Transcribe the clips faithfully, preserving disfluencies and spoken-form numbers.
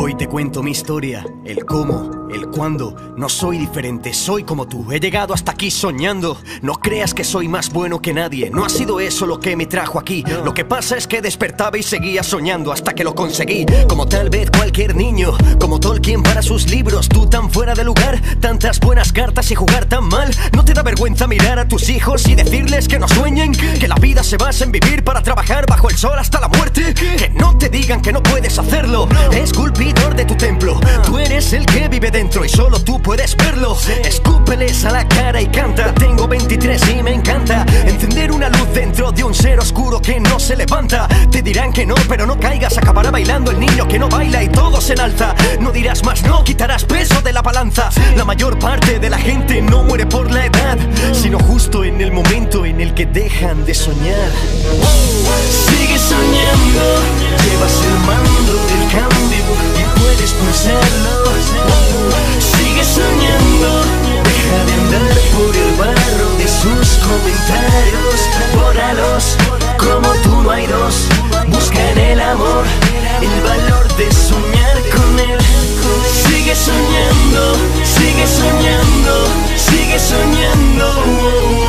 Hoy te cuento mi historia, el cómo, el cuándo. No soy diferente, soy como tú. He llegado hasta aquí soñando. No creas que soy más bueno que nadie. No ha sido eso lo que me trajo aquí. Lo que pasa es que despertaba y seguía soñando hasta que lo conseguí. Como tal vez cualquier niño, como Tolkien para sus libros. Tú tan fuera de lugar, tantas buenas cartas y jugar tan mal. ¿No te da vergüenza mirar a tus hijos y decirles que no sueñen? Que la vida se basa en vivir para trabajar bajo el sol hasta la muerte. Que no te digan que no puedes hacerlo. Esculpidor de tu templo, tú eres el que vive dentro y solo tú puedes verlo. Escúpeles a la cara y canta. Tengo veintitrés y me encanta encender una luz dentro de un ser oscuro que no se levanta. Te dirán que no, pero no caigas. Acabará bailando el niño que no baila y todos en alza. No dirás más, no quitarás peso de la balanza. La mayor parte de la gente no muere por la edad, sino justo en el momento en el que dejan de soñar. Sigue soñando, llevas el mando del cambio y puedes pulsarlo. Sigue soñando, deja de andar por el barro de sus comentarios. Bórralos, como tú no hay dos. Busca en el amor el valor de soñar con él. Sigue soñando, sigue soñando, sigue soñando.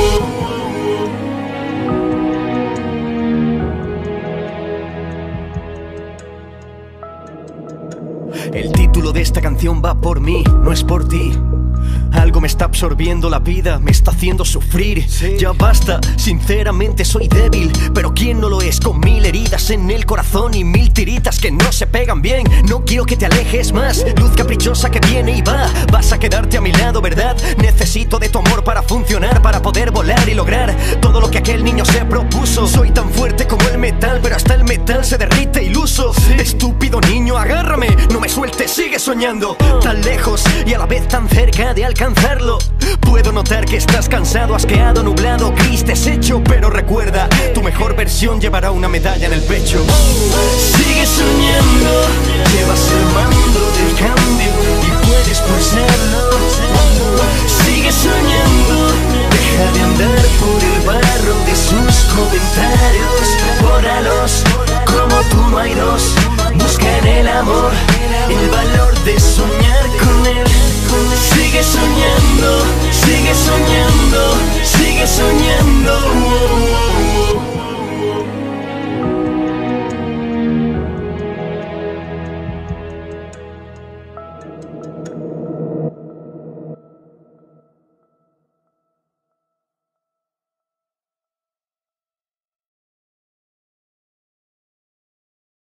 El título de esta canción va por mí, no es por ti. Algo me está absorbiendo la vida, me está haciendo sufrir. Sí. Ya basta, sinceramente soy débil, pero ¿quién no lo es? Con mil heridas en el corazón y mil tiritas que no se pegan bien. No quiero que te alejes más, luz caprichosa que viene y va. Vas a quedarte a mi lado, ¿verdad? Necesito de tu amor para funcionar, para poder volar y lograr todo lo que aquel niño se propuso. Soy tan fuerte como el metal, pero hasta el metal se derrite iluso. Sí. Estúpido niño, agárrame, no me sueltes, sigue soñando. Tan lejos y a la vez tan cerca de alcanzarlo. Puedo notar que estás cansado, asqueado, nublado, gris, deshecho. Pero recuerda, tu mejor versión llevará una medalla en el pecho. Sigue soñando, llevas el mando del cambio y puedes pulsarlo. Sigue soñando,